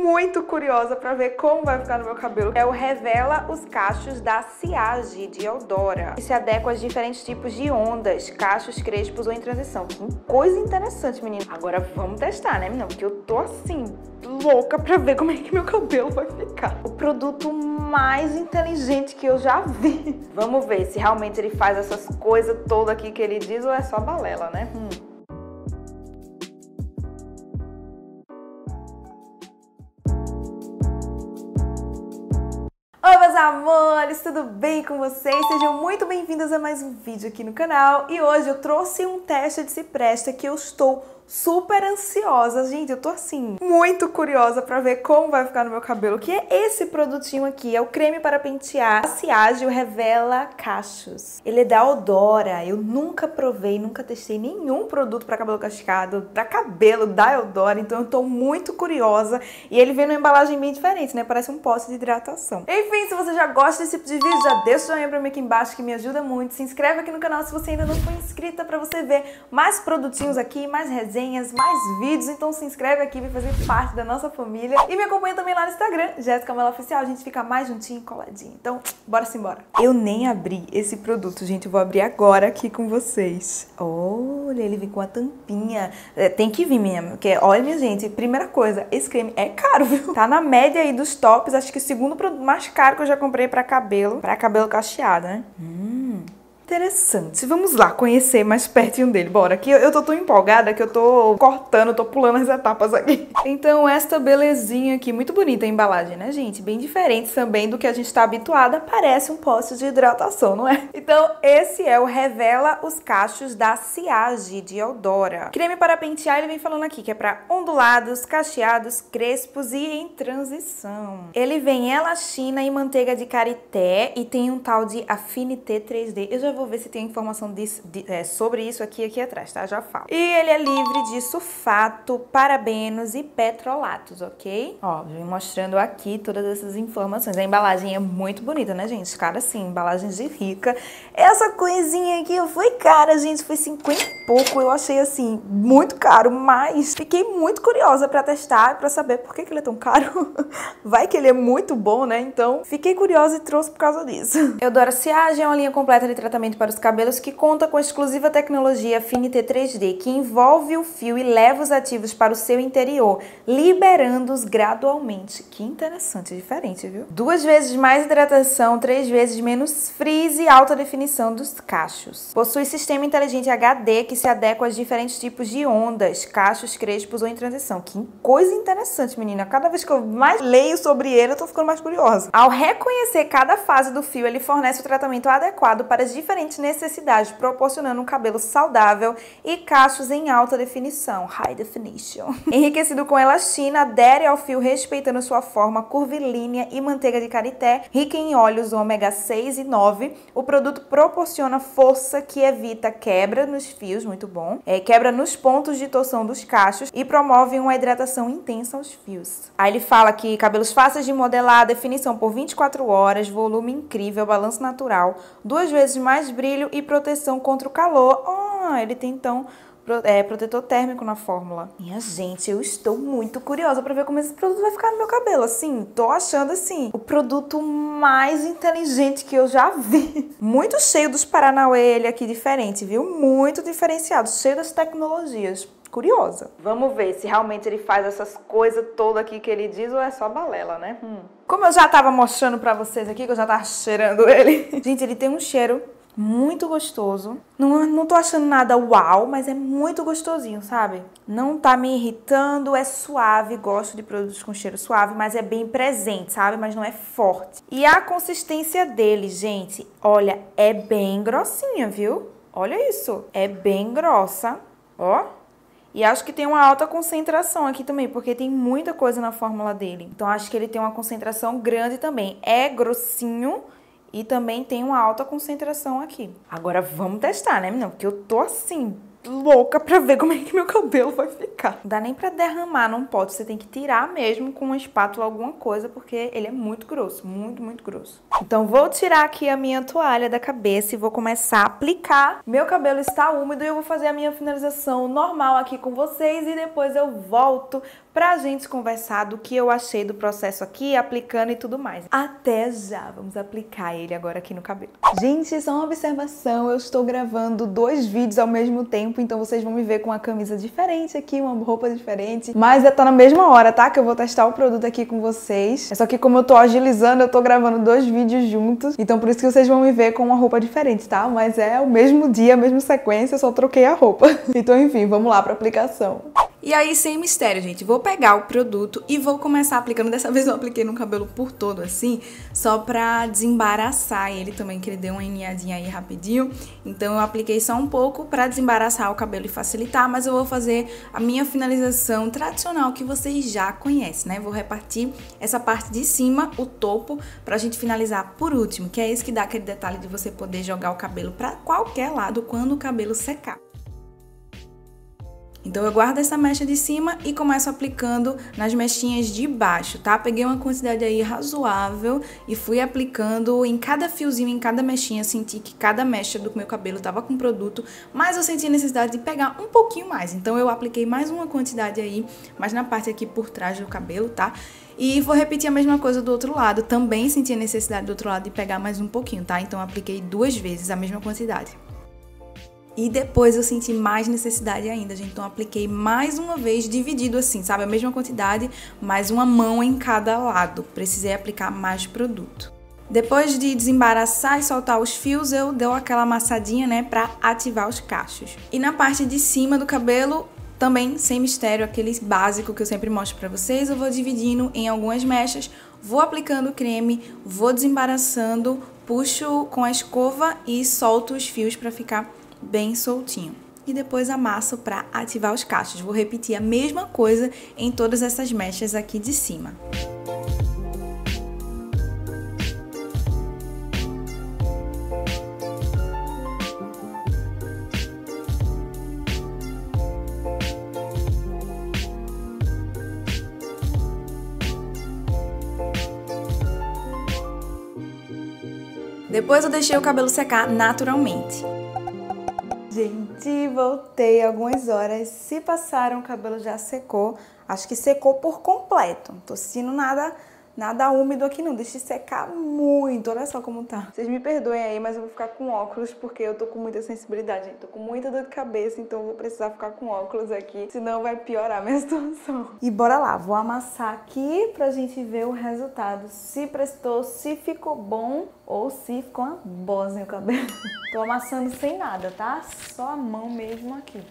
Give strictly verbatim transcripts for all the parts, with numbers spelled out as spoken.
muito curiosa pra ver como vai ficar no meu cabelo. É o Revela os Cachos da Sciage de Eudora. Que se adequa aos diferentes tipos de ondas, cachos, crespos ou em transição. Que coisa interessante, menina. Agora vamos testar, né, menina? Porque eu tô assim, louca pra ver como é que meu cabelo vai ficar. O produto mais inteligente que eu já vi. Vamos ver se realmente ele faz essas coisas todas aqui que ele diz ou é só balela, né? Hum. Oi, meus amores, tudo bem com vocês? Sejam muito bem-vindos a mais um vídeo aqui no canal. E hoje eu trouxe um teste de Se Presta que eu estou super ansiosa. Gente, eu tô assim, muito curiosa pra ver como vai ficar no meu cabelo. Que é esse produtinho aqui, é o creme para pentear Sciage, o Revela Cachos. Ele é da Eudora. Eu nunca provei, nunca testei nenhum produto pra cabelo cascado, pra cabelo da Eudora, então eu tô muito curiosa. E ele vem numa embalagem bem diferente, né? Parece um pote de hidratação. Enfim, se você já gosta desse tipo de vídeo, já deixa o joinha pra mim aqui embaixo que me ajuda muito. Se inscreve aqui no canal se você ainda não for inscrita pra você ver mais produtinhos aqui, mais resenhas, mais vídeos, então se inscreve aqui, vem fazer parte da nossa família e me acompanha também lá no Instagram, Jéssica Mello Oficial, a gente fica mais juntinho e coladinho. Então, bora sim, bora. Eu nem abri esse produto, gente, eu vou abrir agora aqui com vocês. Olha, ele vem com a tampinha. É, tem que vir mesmo, porque olha, minha gente, primeira coisa, esse creme é caro, viu? Tá na média aí dos tops, acho que o segundo produto mais caro que eu já comprei pra cabelo, pra cabelo cacheado, né? Hum. Interessante. Vamos lá conhecer mais pertinho dele. Bora, aqui eu tô tão empolgada que eu tô cortando, tô pulando as etapas aqui. Então, esta belezinha aqui, muito bonita a embalagem, né, gente? Bem diferente também do que a gente tá habituada. Parece um pote de hidratação, não é? Então, esse é o Revela os Cachos da Sciage de Eudora. Creme para pentear, ele vem falando aqui que é pra ondulados, cacheados, crespos e em transição. Ele vem elastina e manteiga de karité e tem um tal de Affinité três D. Eu já vou Vou ver se tem informação disso, de, é, sobre isso aqui, aqui atrás, tá? Já falo. E ele é livre de sulfato, parabenos e petrolatos, ok? Ó, vem mostrando aqui todas essas informações. A embalagem é muito bonita, né, gente? Cara, sim, embalagem de rica. Essa coisinha aqui foi cara, gente. Foi cinquenta e pouco. Eu achei, assim, muito caro, mas fiquei muito curiosa pra testar, pra saber por que, que ele é tão caro. Vai que ele é muito bom, né? Então, fiquei curiosa e trouxe por causa disso. Eudora Sciage é uma linha completa de tratamento para os cabelos que conta com a exclusiva tecnologia Affinité três D, que envolve o fio e leva os ativos para o seu interior, liberando-os gradualmente. Que interessante, diferente, viu? Duas vezes mais hidratação, três vezes menos frizz e alta definição dos cachos. Possui sistema inteligente H D que se adequa aos diferentes tipos de ondas, cachos, crespos ou em transição. Que coisa interessante, menina. Cada vez que eu mais leio sobre ele, eu tô ficando mais curiosa. Ao reconhecer cada fase do fio, ele fornece o tratamento adequado para as diferentes necessidades, proporcionando um cabelo saudável e cachos em alta definição, high definition. Enriquecido com elastina, adere ao fio respeitando sua forma curvilínea e manteiga de karité, rica em óleos ômega seis e nove, o produto proporciona força que evita quebra nos fios, muito bom, é, quebra nos pontos de torção dos cachos e promove uma hidratação intensa aos fios. Aí ele fala que cabelos fáceis de modelar, definição por vinte e quatro horas, volume incrível, balanço natural, duas vezes mais brilho e proteção contra o calor. Oh, ele tem então é, protetor térmico na fórmula. Minha gente, eu estou muito curiosa para ver como esse produto vai ficar no meu cabelo. Assim, tô achando assim, o produto mais inteligente que eu já vi. Muito cheio dos paranauê ele aqui diferente, viu? Muito diferenciado, cheio das tecnologias. Curiosa. Vamos ver se realmente ele faz essas coisas todas aqui que ele diz ou é só balela, né? Hum. Como eu já tava mostrando pra vocês aqui, que eu já tava cheirando ele. Gente, ele tem um cheiro muito gostoso. Não, não tô achando nada uau, mas é muito gostosinho, sabe? Não tá me irritando, é suave. Gosto de produtos com cheiro suave, mas é bem presente, sabe? Mas não é forte. E a consistência dele, gente, olha, é bem grossinha, viu? Olha isso. É bem grossa, ó. E acho que tem uma alta concentração aqui também, porque tem muita coisa na fórmula dele. Então, acho que ele tem uma concentração grande também. É grossinho e também tem uma alta concentração aqui. Agora, vamos testar, né, menina? Porque eu tô assim, louca pra ver como é que meu cabelo vai ficar. Não dá nem pra derramar num pote. Você tem que tirar mesmo com uma espátula alguma coisa, porque ele é muito grosso. Muito, muito grosso. Então vou tirar aqui a minha toalha da cabeça e vou começar a aplicar. Meu cabelo está úmido e eu vou fazer a minha finalização normal aqui com vocês e depois eu volto pra gente conversar do que eu achei do processo aqui, aplicando e tudo mais. Até já! Vamos aplicar ele agora aqui no cabelo. Gente, só uma observação, eu estou gravando dois vídeos ao mesmo tempo, então vocês vão me ver com uma camisa diferente aqui, uma roupa diferente, mas tá na mesma hora, tá? Que eu vou testar o produto aqui com vocês. É só que como eu tô agilizando, eu tô gravando dois vídeos juntos, então por isso que vocês vão me ver com uma roupa diferente, tá? Mas é o mesmo dia, a mesma sequência, eu só troquei a roupa. Então enfim, vamos lá pra aplicação. E aí, sem mistério, gente, vou pegar o produto e vou começar aplicando. Dessa vez eu apliquei no cabelo por todo, assim, só pra desembaraçar ele também, que ele deu uma enneadinha aí rapidinho. Então eu apliquei só um pouco pra desembaraçar o cabelo e facilitar, mas eu vou fazer a minha finalização tradicional que vocês já conhecem, né? Vou repartir essa parte de cima, o topo, pra gente finalizar por último, que é esse que dá aquele detalhe de você poder jogar o cabelo pra qualquer lado quando o cabelo secar. Então eu guardo essa mecha de cima e começo aplicando nas mechinhas de baixo, tá? Peguei uma quantidade aí razoável e fui aplicando em cada fiozinho, em cada mechinha. Senti que cada mecha do meu cabelo tava com produto, mas eu senti a necessidade de pegar um pouquinho mais. Então eu apliquei mais uma quantidade aí, mas na parte aqui por trás do cabelo, tá? E vou repetir a mesma coisa do outro lado. Também senti a necessidade do outro lado de pegar mais um pouquinho, tá? Então eu apliquei duas vezes a mesma quantidade. E depois eu senti mais necessidade ainda, gente. Então, apliquei mais uma vez, dividido assim, sabe? A mesma quantidade, mais uma mão em cada lado. Precisei aplicar mais produto. Depois de desembaraçar e soltar os fios, eu dou aquela amassadinha, né? Pra ativar os cachos. E na parte de cima do cabelo, também, sem mistério, aquele básico que eu sempre mostro pra vocês, eu vou dividindo em algumas mechas, vou aplicando o creme, vou desembaraçando, puxo com a escova e solto os fios pra ficar bem soltinho. E depois amasso para ativar os cachos. Vou repetir a mesma coisa em todas essas mechas aqui de cima. Depois eu deixei o cabelo secar naturalmente. Gente, voltei algumas horas, se passaram, o cabelo já secou, acho que secou por completo, não tô sentindo nada, nada úmido aqui não, deixa secar muito, olha só como tá. Vocês me perdoem aí, mas eu vou ficar com óculos porque eu tô com muita sensibilidade, gente, tô com muita dor de cabeça, então eu vou precisar ficar com óculos aqui, senão vai piorar a minha situação. E bora lá, vou amassar aqui pra gente ver o resultado, se prestou, se ficou bom ou se ficou uma bosta no cabelo. Tô amassando sem nada, tá? Só a mão mesmo aqui.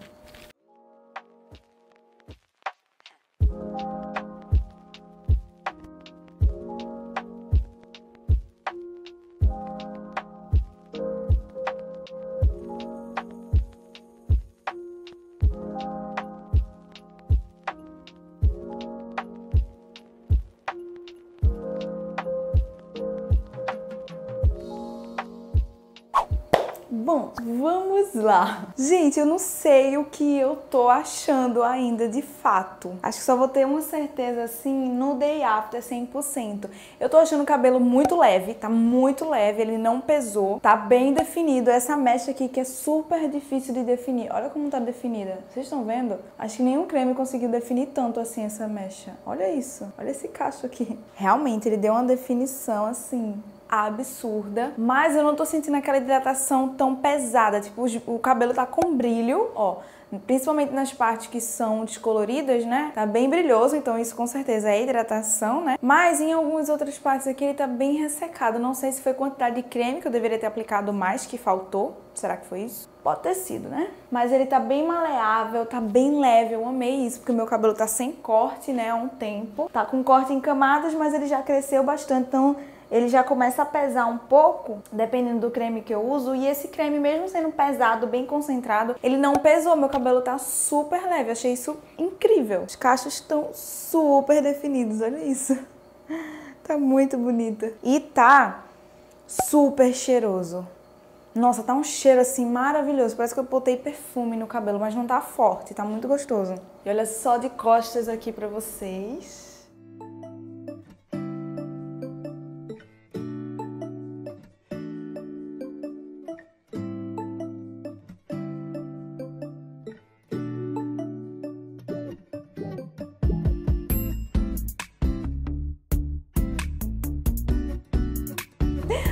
Bom, vamos lá. Gente, eu não sei o que eu tô achando ainda de fato. Acho que só vou ter uma certeza assim no day after cem por cento. Eu tô achando o cabelo muito leve, tá muito leve, ele não pesou, tá bem definido. Essa mecha aqui que é super difícil de definir. Olha como tá definida. Vocês estão vendo? Acho que nenhum creme conseguiu definir tanto assim essa mecha. Olha isso. Olha esse cacho aqui. Realmente, ele deu uma definição assim absurda, mas eu não tô sentindo aquela hidratação tão pesada, tipo, o cabelo tá com brilho, ó, principalmente nas partes que são descoloridas, né, tá bem brilhoso, então isso com certeza é hidratação, né, mas em algumas outras partes aqui ele tá bem ressecado, não sei se foi quantidade de creme que eu deveria ter aplicado mais que faltou, será que foi isso? Pode ter sido, né? Mas ele tá bem maleável, tá bem leve, eu amei isso, porque o meu cabelo tá sem corte, né, há um tempo, tá com corte em camadas, mas ele já cresceu bastante, então ele já começa a pesar um pouco, dependendo do creme que eu uso. E esse creme, mesmo sendo pesado, bem concentrado, ele não pesou. Meu cabelo tá super leve. Eu achei isso incrível. Os cachos estão super definidos, olha isso. Tá muito bonita. E tá super cheiroso. Nossa, tá um cheiro assim maravilhoso. Parece que eu botei perfume no cabelo, mas não tá forte. Tá muito gostoso. E olha só de costas aqui pra vocês.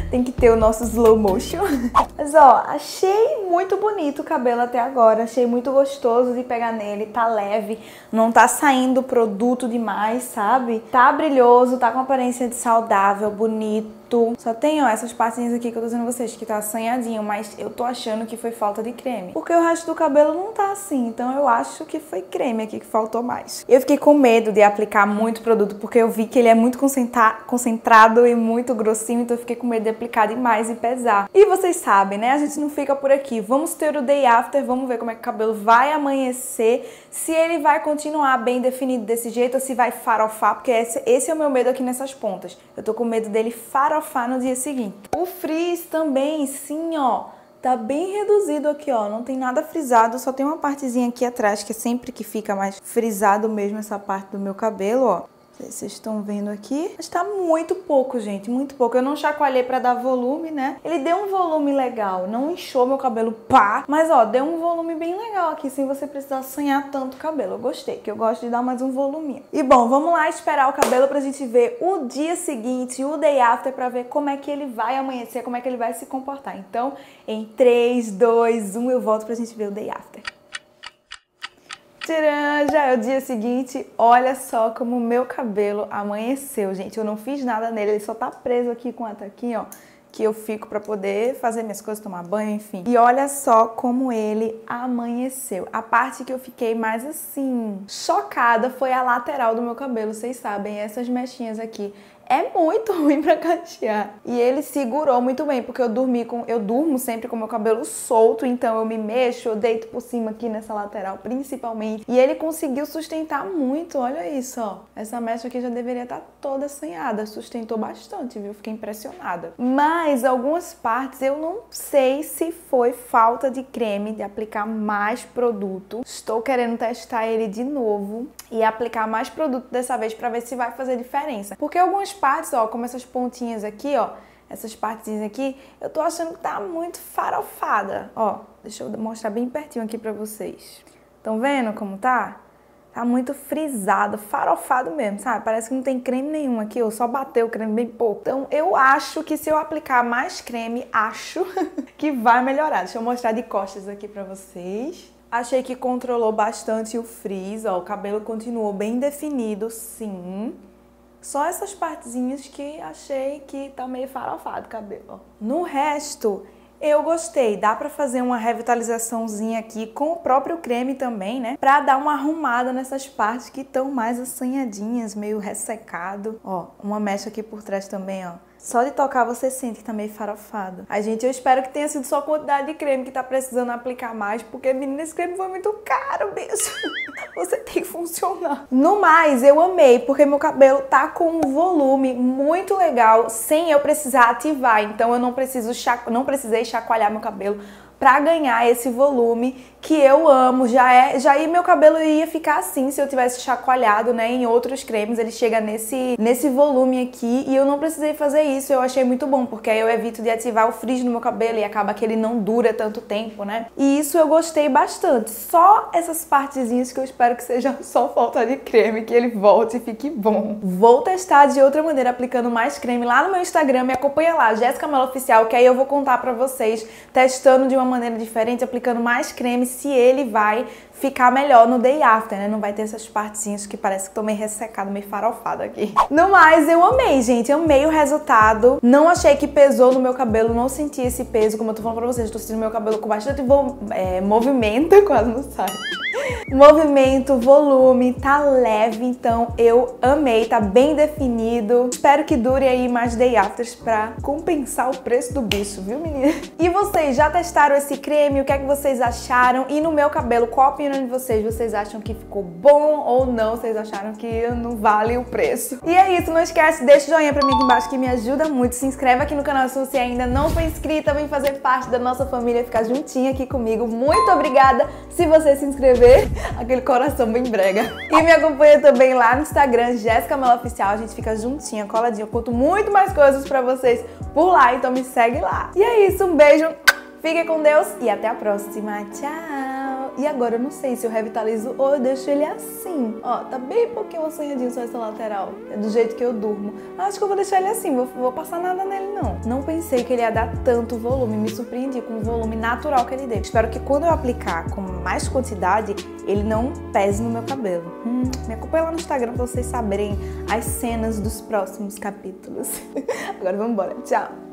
Tem que ter o nosso slow motion. Mas ó, achei muito bonito o cabelo até agora. Achei muito gostoso de pegar nele. Tá leve, não tá saindo produto demais, sabe? Tá brilhoso, tá com aparência de saudável, bonito. Só tem, ó, essas partezinhas aqui que eu tô dizendo a vocês, que tá assanhadinho, mas eu tô achando que foi falta de creme. Porque o resto do cabelo não tá assim, então eu acho que foi creme aqui que faltou mais. Eu fiquei com medo de aplicar muito produto, porque eu vi que ele é muito concentrado e muito grossinho, então eu fiquei com medo de aplicar demais e pesar. E vocês sabem, né? A gente não fica por aqui. Vamos ter o day after, vamos ver como é que o cabelo vai amanhecer, se ele vai continuar bem definido desse jeito ou se vai farofar, porque esse, esse é o meu medo aqui nessas pontas. Eu tô com medo dele farofar no dia seguinte. O frizz também, sim, ó, tá bem reduzido aqui, ó, não tem nada frisado, só tem uma partezinha aqui atrás que é sempre que fica mais frisado mesmo essa parte do meu cabelo, ó. Não sei se vocês estão vendo aqui, mas tá muito pouco, gente, muito pouco. Eu não chacoalhei pra dar volume, né? Ele deu um volume legal, não inchou meu cabelo, pá, mas ó, deu um volume bem legal aqui, sem você precisar assanhar tanto o cabelo. Eu gostei, que eu gosto de dar mais um voluminho. E bom, vamos lá esperar o cabelo pra gente ver o dia seguinte, o day after, pra ver como é que ele vai amanhecer, como é que ele vai se comportar. Então, em três, dois, um, eu volto pra gente ver o day after. Tcharam, já é o dia seguinte, olha só como o meu cabelo amanheceu, gente. Eu não fiz nada nele, ele só tá preso aqui com a taquinha, ó, que eu fico pra poder fazer minhas coisas, tomar banho, enfim. E olha só como ele amanheceu. A parte que eu fiquei mais assim, chocada foi a lateral do meu cabelo, vocês sabem, essas mechinhas aqui. É muito ruim pra cachear. E ele segurou muito bem, porque eu dormi com, eu durmo sempre com meu cabelo solto, então eu me mexo, eu deito por cima aqui nessa lateral, principalmente. E ele conseguiu sustentar muito, olha isso, ó. Essa mecha aqui já deveria estar toda assanhada, sustentou bastante, viu? Fiquei impressionada. Mas algumas partes eu não sei se foi falta de creme, de aplicar mais produto. Estou querendo testar ele de novo e aplicar mais produto dessa vez pra ver se vai fazer diferença. Porque algumas partes, ó, como essas pontinhas aqui, ó, essas partezinhas aqui, eu tô achando que tá muito farofada. Ó, deixa eu mostrar bem pertinho aqui pra vocês. Estão vendo como tá? Tá muito frisado, farofado mesmo, sabe? Parece que não tem creme nenhum aqui, eu só bateu o creme bem pouco. Então, eu acho que se eu aplicar mais creme, acho que vai melhorar. Deixa eu mostrar de costas aqui pra vocês. Achei que controlou bastante o frizz, ó, o cabelo continuou bem definido, sim. Só essas partezinhas que achei que tá meio farofado o cabelo, ó. No resto, eu gostei. Dá pra fazer uma revitalizaçãozinha aqui com o próprio creme também, né? Pra dar uma arrumada nessas partes que estão mais assanhadinhas, meio ressecado. Ó, uma mecha aqui por trás também, ó. Só de tocar você sente que tá meio farofado. Ai, gente, eu espero que tenha sido só a quantidade de creme que tá precisando aplicar mais, porque, menina, esse creme foi muito caro mesmo. Você tem que funcionar. No mais, eu amei, porque meu cabelo tá com um volume muito legal, sem eu precisar ativar. Então, eu não preciso chaco... não precisei chacoalhar meu cabelo pra ganhar esse volume que eu amo. Já é, já ia, meu cabelo ia ficar assim se eu tivesse chacoalhado, né, em outros cremes. Ele chega nesse, nesse volume aqui e eu não precisei fazer isso. Eu achei muito bom, porque aí eu evito de ativar o frizz no meu cabelo e acaba que ele não dura tanto tempo, né? E isso eu gostei bastante. Só essas partezinhas que eu espero que seja só falta de creme, que ele volte e fique bom. Vou testar de outra maneira, aplicando mais creme lá no meu Instagram. Me acompanha lá, Jéssica Mello Oficial, que aí eu vou contar pra vocês, testando de uma maneira diferente, aplicando mais creme, se ele vai ficar melhor no day after, né? Não vai ter essas partezinhas que parece que tô meio ressecado, meio farofado aqui. No mais, eu amei, gente. Amei o resultado. Não achei que pesou no meu cabelo, não senti esse peso, como eu tô falando pra vocês. Tô sentindo meu cabelo com bastante é, movimento, quase não sai. Movimento, volume, tá leve, então eu amei, tá bem definido. Espero que dure aí mais day afters pra compensar o preço do bicho, viu, menina? E vocês já testaram esse creme? O que é que vocês acharam? E no meu cabelo, qual a opinião de vocês? Vocês acham que ficou bom ou não? Vocês acharam que não vale o preço? E é isso, não esquece, deixa o joinha pra mim aqui embaixo que me ajuda muito. Se inscreve aqui no canal se você ainda não foi inscrita, vem fazer parte da nossa família, ficar juntinha aqui comigo. Muito obrigada se você se inscrever. Aquele coração bem brega. E me acompanha também lá no Instagram, Jéssica Mello Oficial. A gente fica juntinha, coladinha. Eu conto muito mais coisas pra vocês por lá, então me segue lá. E é isso, um beijo, fique com Deus e até a próxima. Tchau! E agora eu não sei se eu revitalizo ou eu deixo ele assim. Ó, tá bem pouquinho assanhadinho só essa lateral. É do jeito que eu durmo. Acho que eu vou deixar ele assim, vou, vou passar nada nele não. Não pensei que ele ia dar tanto volume, me surpreendi com o volume natural que ele deu. Espero que quando eu aplicar com mais quantidade, ele não pese no meu cabelo. Hum, me acompanha lá no Instagram pra vocês saberem as cenas dos próximos capítulos. Agora vamos embora. Tchau!